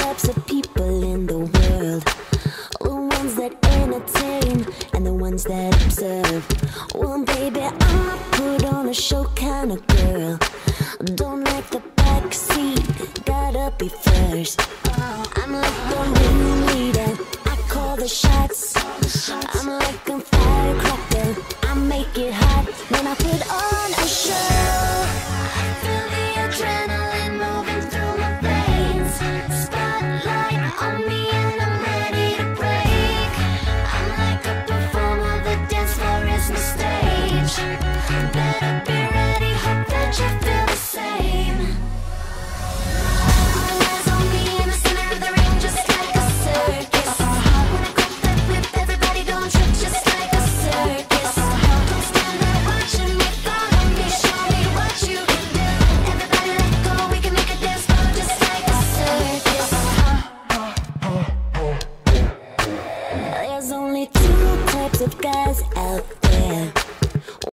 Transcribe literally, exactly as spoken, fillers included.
types of people in the world: the ones that entertain and the ones that observe. Well, baby, I'm a put on a show kind of girl. Don't like the backseat, gotta be first. I'm like the ringleader, I call the shots. I'm like a firecracker, I make it hot when I put on a show. I feel the adrenaline moving through my veins. Spotlight on me and I'm ready to break. I'm like a performer, the dance floor is my stage. Better be ready, hope that you feel the same. All eyes on me in the center of the ring, just like a circus. When I grab that whip, everybody don't trip, just like a circus. Don't stand there watching me, follow me, show me what you can do. Everybody let go, we can make a dance floor just like a circus. There's only two types of guys out there: